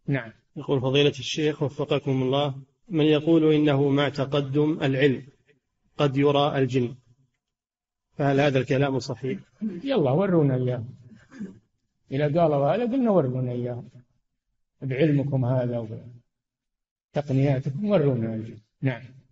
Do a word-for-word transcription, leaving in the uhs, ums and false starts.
نعم. يقول فضيلة الشيخ وفقكم الله، من يقول إنه مع تقدم العلم قد يرى الجن، فهل هذا الكلام صحيح؟ يلا ورونا إياه، إذا قالوا هذا قلنا ورونا إياه بعلمكم هذا وتقنياتكم، ورونا الجن. نعم.